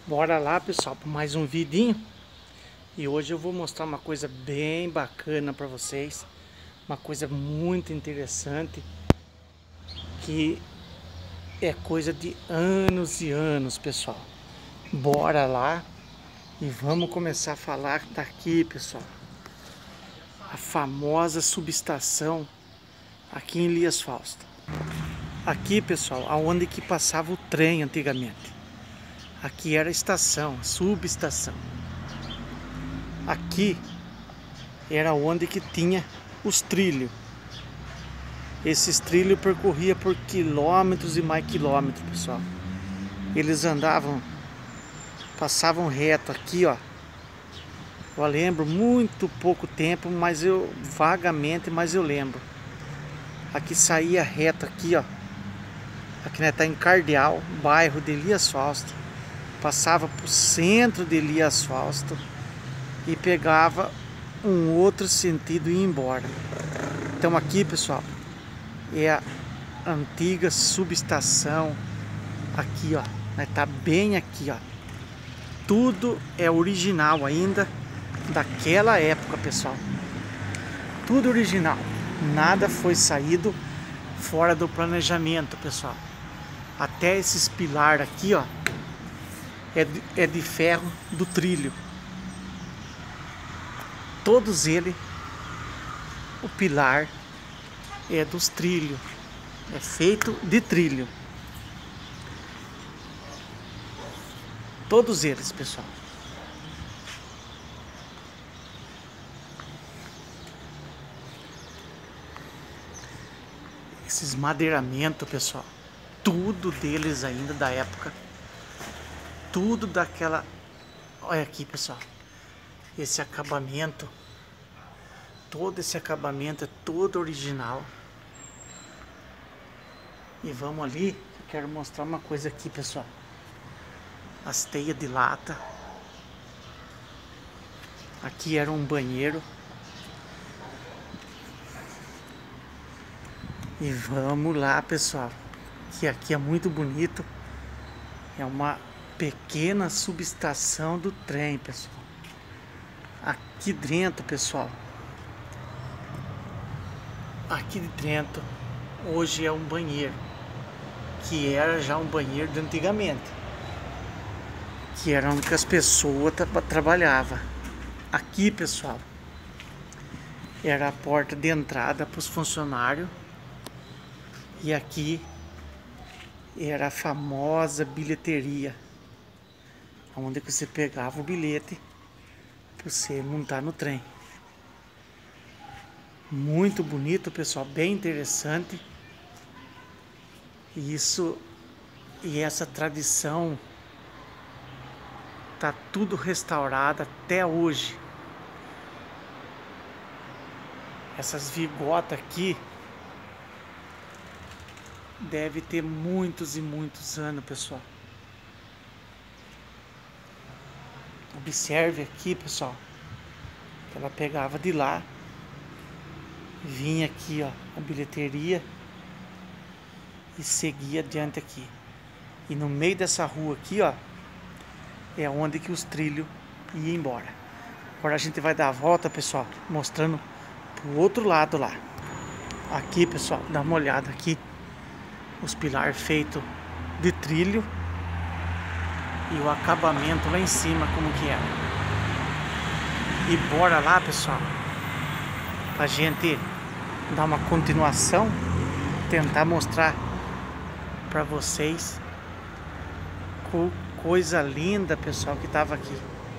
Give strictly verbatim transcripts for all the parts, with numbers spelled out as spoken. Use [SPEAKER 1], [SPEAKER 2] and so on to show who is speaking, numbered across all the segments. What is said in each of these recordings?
[SPEAKER 1] Bora lá, pessoal, para mais um vidinho. E hoje eu vou mostrar uma coisa bem bacana para vocês, uma coisa muito interessante, que é coisa de anos e anos, pessoal. Bora lá e vamos começar a falar daqui, pessoal. A famosa subestação aqui em Elias Fausto. Aqui, pessoal, aonde que passava o trem antigamente. Aqui era a estação, a subestação. Aqui era onde que tinha os trilhos. Esses trilhos percorria por quilômetros e mais quilômetros, pessoal. Eles andavam, passavam reto aqui, ó. Eu lembro muito pouco tempo, mas eu vagamente, mas eu lembro. Aqui saía reto aqui, ó. Aqui né, tá em Cardeal, bairro de Elias Fausto. Passava pro centro de Elias Fausto e pegava um outro sentido e ia embora. Então aqui, pessoal, é a antiga subestação. Aqui, ó, né, tá bem aqui, ó. Tudo é original ainda daquela época, pessoal. Tudo original. Nada foi saído fora do planejamento, pessoal. Até esses pilares aqui, ó, é de, é de ferro do trilho. Todos eles, o pilar é dos trilhos, é feito de trilho. Todos eles, pessoal. Esses madeiramentos, pessoal, tudo deles ainda da época. Tudo daquela... Olha aqui, pessoal. Esse acabamento, todo esse acabamento é todo original. E vamos ali, eu quero mostrar uma coisa aqui, pessoal. As teias de lata. Aqui era um banheiro. E vamos lá, pessoal, que aqui é muito bonito. É uma pequena subestação do trem, pessoal. Aqui dentro, pessoal, aqui dentro hoje é um banheiro, que era já um banheiro de antigamente, que era onde as pessoas tra trabalhavam. Aqui, pessoal, era a porta de entrada para os funcionários. E aqui era a famosa bilheteria, onde você pegava o bilhete para você montar no trem. Muito bonito, pessoal, bem interessante. E isso e essa tradição tá tudo restaurado até hoje. Essas vigotas aqui deve ter muitos e muitos anos, pessoal. Observe aqui, pessoal, que ela pegava de lá, vinha aqui, ó, a bilheteria e seguia adiante aqui. E no meio dessa rua aqui, ó, é onde que os trilhos iam embora. Agora a gente vai dar a volta, pessoal, mostrando pro outro lado lá. Aqui, pessoal, dá uma olhada aqui. Os pilares feitos de trilho e o acabamento lá em cima como que é. E bora lá, pessoal, pra gente dar uma continuação, tentar mostrar pra vocês coisa linda, pessoal, que tava aqui.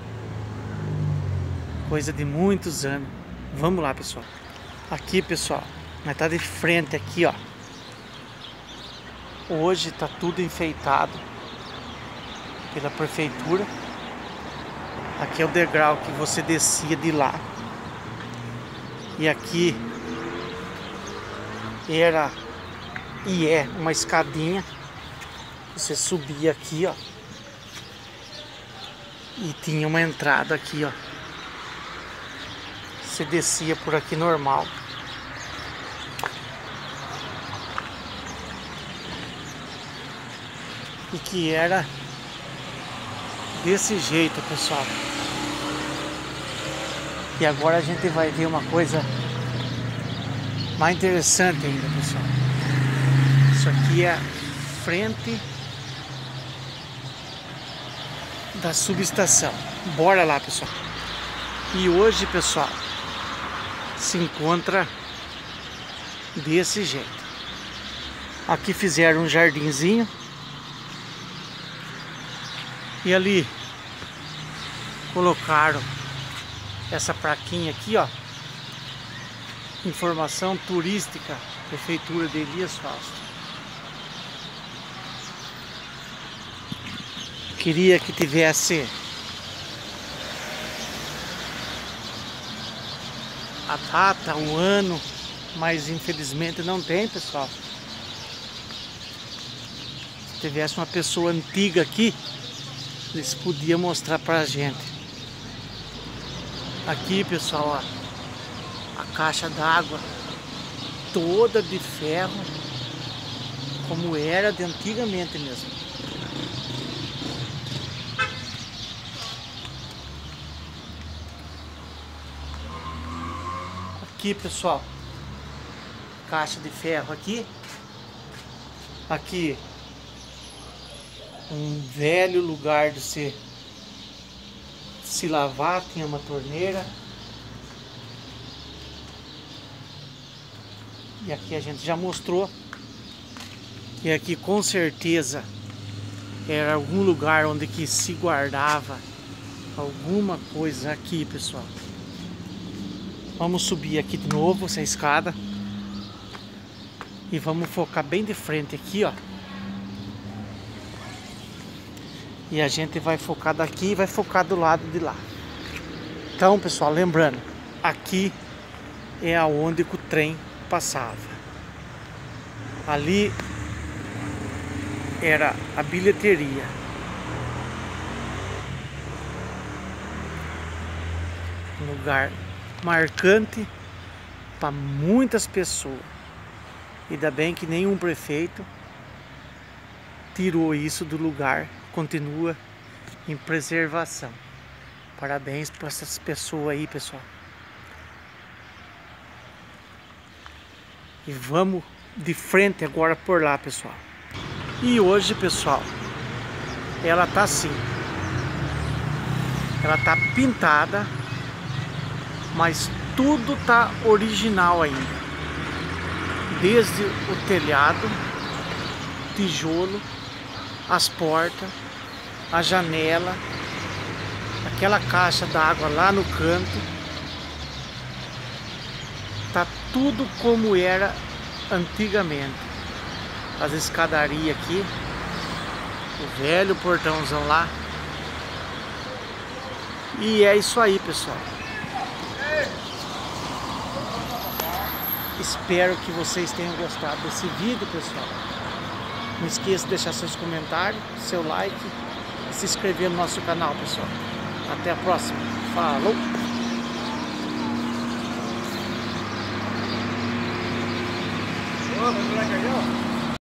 [SPEAKER 1] Coisa de muitos anos. Vamos lá, pessoal. Aqui, pessoal, nós tá de frente aqui, ó. Hoje está tudo enfeitado pela prefeitura. Aqui é o degrau que você descia de lá. E aqui era e é uma escadinha. Você subia aqui, ó. E tinha uma entrada aqui, ó. Você descia por aqui normal. E que era Desse jeito, pessoal. E agora a gente vai ver uma coisa mais interessante ainda, pessoal. Isso aqui é a frente da subestação. Bora lá, pessoal. E hoje, pessoal, se encontra desse jeito. Aqui fizeram um jardinzinho. E ali colocaram essa plaquinha aqui, ó. Informação turística, Prefeitura de Elias Fausto. Queria que tivesse a data, o ano, mas infelizmente não tem, pessoal. Se tivesse uma pessoa antiga aqui, eles podiam mostrar pra gente. Aqui, pessoal, ó, a caixa d'água toda de ferro, como era de antigamente mesmo. Aqui, pessoal, caixa de ferro aqui. Aqui um velho lugar de se se lavar, tinha uma torneira. E aqui a gente já mostrou que aqui com certeza era algum lugar onde que se guardava alguma coisa aqui, pessoal. Vamos subir aqui de novo essa escada e vamos focar bem de frente aqui, ó. E a gente vai focar daqui e vai focar do lado de lá. Então, pessoal, lembrando, aqui é aonde que o trem passava. Ali era a bilheteria. Um lugar marcante para muitas pessoas. Ainda bem que nenhum prefeito tirou isso do lugar. Continua em preservação. Parabéns para essas pessoas aí, pessoal. E vamos de frente agora por lá, pessoal. E hoje, pessoal, ela tá assim. Ela tá pintada, mas tudo tá original ainda. Desde o telhado, tijolo, as portas, a janela, aquela caixa d'água lá no canto, tá tudo como era antigamente. As escadarias aqui, o velho portãozão lá. E é isso aí, pessoal. Espero que vocês tenham gostado desse vídeo, pessoal. Não esqueça de deixar seus comentários, seu like e se inscrever no nosso canal, pessoal. Até a próxima. Falou!
[SPEAKER 2] Ô, vamos lá, Carlão.